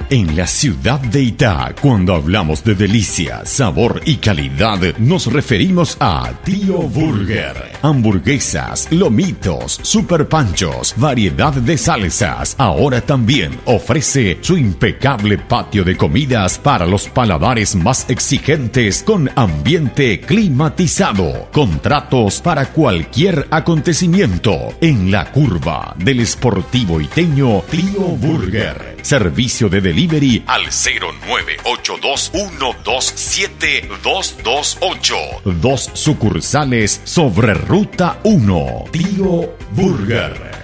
En la ciudad de Itá, cuando hablamos de delicia, sabor y calidad, nos referimos a Tío Burger. Hamburguesas, lomitos, super panchos, variedad de salsas. Ahora también ofrece su impecable patio de comidas para los paladares más exigentes con ambiente climatizado. Contratos para cualquier acontecimiento en la curva del Sportivo Iteño Tío Burger. Servicio de delivery al 0982127228. 2 sucursales sobre Ruta 1. Tío Burger.